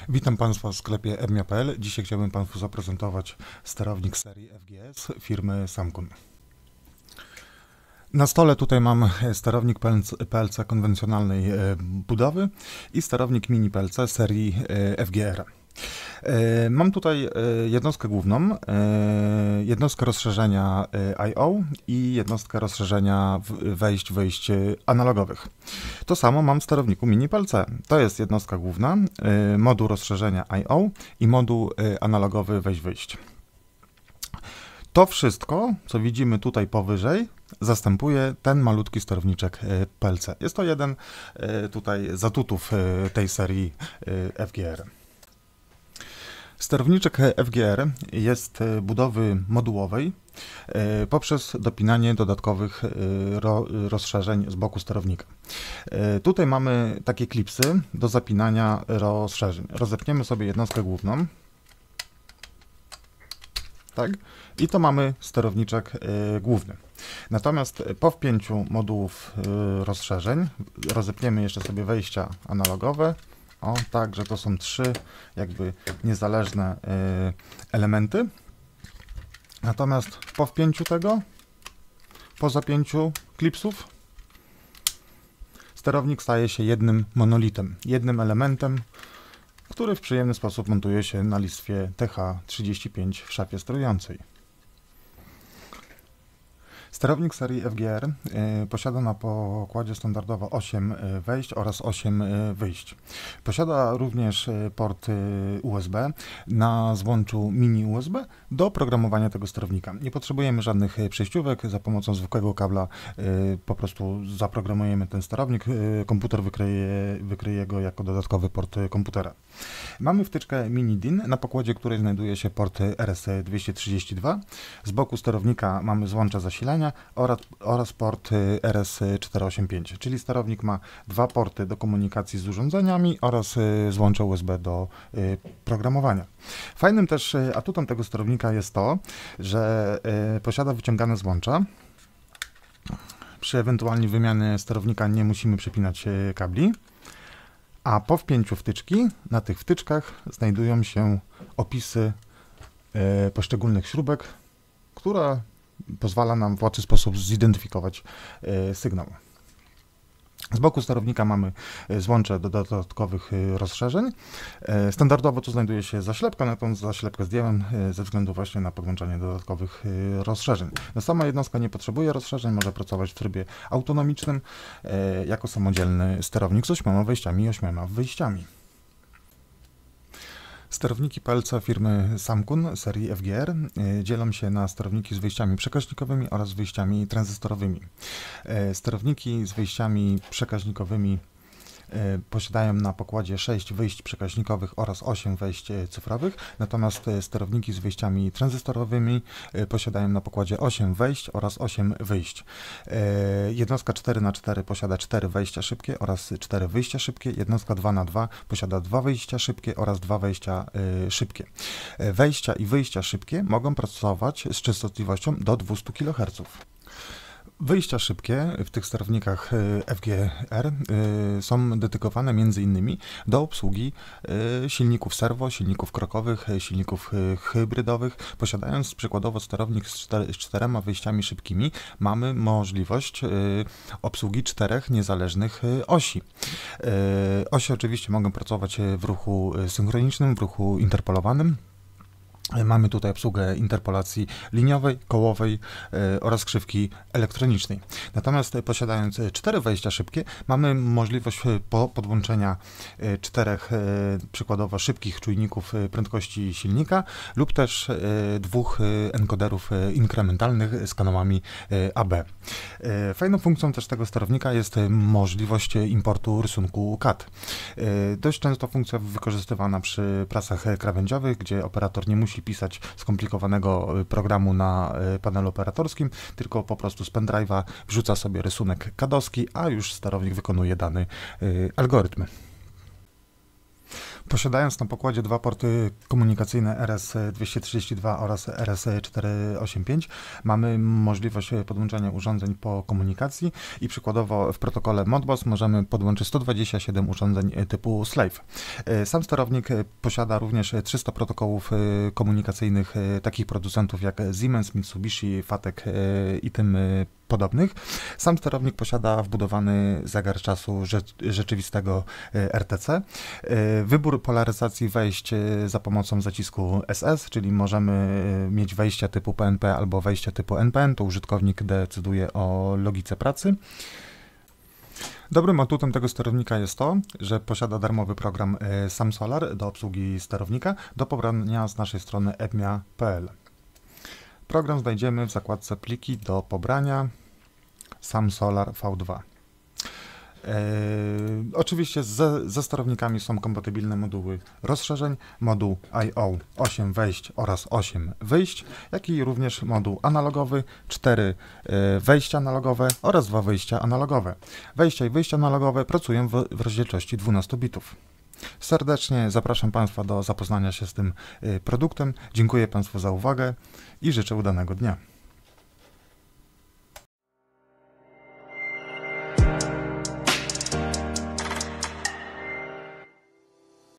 Witam Państwa w sklepie ebmia.pl. Dzisiaj chciałbym Państwu zaprezentować sterownik serii FGS firmy Samkun. Na stole tutaj mam sterownik PLC konwencjonalnej budowy i sterownik mini PLC serii FGR. Mam tutaj jednostkę główną, jednostkę rozszerzenia I/O i jednostkę rozszerzenia wejść analogowych. To samo mam w sterowniku mini PLC. To jest jednostka główna, moduł rozszerzenia I/O i moduł analogowy wejść. To wszystko, co widzimy tutaj powyżej, zastępuje ten malutki sterowniczek PLC. Jest to jeden tutaj z atutów tej serii FGR. Sterowniczek FGR jest budowy modułowej poprzez dopinanie dodatkowych rozszerzeń z boku sterownika. Tutaj mamy takie klipsy do zapinania rozszerzeń. Rozepniemy sobie jednostkę główną. Tak? I to mamy sterowniczek główny. Natomiast po wpięciu modułów rozszerzeń rozepniemy jeszcze sobie wejścia analogowe. O, tak, że to są trzy jakby niezależne elementy. Natomiast po wpięciu tego, po zapięciu klipsów, sterownik staje się jednym monolitem, jednym elementem, który w przyjemny sposób montuje się na listwie TH35 w szafie sterującej. Sterownik serii FGR posiada na pokładzie standardowo 8 wejść oraz 8 wyjść. Posiada również port USB na złączu mini USB do programowania tego sterownika. Nie potrzebujemy żadnych przejściówek, za pomocą zwykłego kabla po prostu zaprogramujemy ten sterownik, komputer wykryje go jako dodatkowy port komputera. Mamy wtyczkę mini DIN, na pokładzie której znajduje się port RS232. Z boku sterownika mamy złącze zasilania oraz port RS485, czyli sterownik ma dwa porty do komunikacji z urządzeniami oraz złącze USB do programowania. Fajnym też atutem tego sterownika jest to, że posiada wyciągane złącza. Przy ewentualnej wymianie sterownika nie musimy przepinać kabli. A po wpięciu wtyczki, na tych wtyczkach znajdują się opisy poszczególnych śrubek, która pozwala nam w łatwy sposób zidentyfikować sygnał. Z boku sterownika mamy złącze do dodatkowych rozszerzeń. Standardowo tu znajduje się zaślepka, natomiast zaślepkę zdjąłem ze względu właśnie na podłączanie dodatkowych rozszerzeń. No, sama jednostka nie potrzebuje rozszerzeń, może pracować w trybie autonomicznym jako samodzielny sterownik z 8 wejściami i 8 wyjściami. Sterowniki PLC firmy Samkun serii FGR dzielą się na sterowniki z wyjściami przekaźnikowymi oraz wyjściami tranzystorowymi. Sterowniki z wyjściami przekaźnikowymi posiadają na pokładzie 6 wyjść przekaźnikowych oraz 8 wejść cyfrowych, natomiast sterowniki z wyjściami tranzystorowymi posiadają na pokładzie 8 wejść oraz 8 wyjść. Jednostka 4x4 posiada 4 wejścia szybkie oraz 4 wyjścia szybkie, jednostka 2x2 posiada 2 wyjścia szybkie oraz 2 wejścia szybkie. Wejścia i wyjścia szybkie mogą pracować z częstotliwością do 200 kHz. Wyjścia szybkie w tych sterownikach FGR są dedykowane m.in. do obsługi silników serwo, silników krokowych, silników hybrydowych. Posiadając przykładowo sterownik z 4 wyjściami szybkimi, mamy możliwość obsługi 4 niezależnych osi. Osie oczywiście mogą pracować w ruchu synchronicznym, w ruchu interpolowanym. Mamy tutaj obsługę interpolacji liniowej, kołowej oraz krzywki elektronicznej. Natomiast posiadając 4 wejścia szybkie, mamy możliwość podłączenia 4 przykładowo szybkich czujników prędkości silnika lub też 2 encoderów inkrementalnych z kanałami AB. Fajną funkcją też tego sterownika jest możliwość importu rysunku CAD. Dość często funkcja wykorzystywana przy prasach krawędziowych, gdzie operator nie musi pisać skomplikowanego programu na panelu operatorskim, tylko po prostu z pendrive'a wrzuca sobie rysunek CAD-owski, a już sterownik wykonuje dany algorytm. Posiadając na pokładzie dwa porty komunikacyjne RS-232 oraz RS-485, mamy możliwość podłączenia urządzeń po komunikacji i przykładowo w protokole Modbus możemy podłączyć 127 urządzeń typu Slave. Sam sterownik posiada również 300 protokołów komunikacyjnych takich producentów jak Siemens, Mitsubishi, Fatek i tym podobnych. Sam sterownik posiada wbudowany zegar czasu rzeczywistego RTC. Wybór polaryzacji wejść za pomocą zacisku SS, czyli możemy mieć wejścia typu PNP albo wejścia typu NPN, to użytkownik decyduje o logice pracy. Dobrym atutem tego sterownika jest to, że posiada darmowy program SamSolar do obsługi sterownika do pobrania z naszej strony ebmia.pl. Program znajdziemy w zakładce pliki do pobrania SamSolar V2. Oczywiście ze sterownikami są kompatybilne moduły rozszerzeń, moduł I/O 8 wejść oraz 8 wyjść, jak i również moduł analogowy, 4 wejścia analogowe oraz 2 wyjścia analogowe. Wejścia i wyjścia analogowe pracują w rozdzielczości 12 bitów. Serdecznie zapraszam Państwa do zapoznania się z tym produktem. Dziękuję Państwu za uwagę i życzę udanego dnia.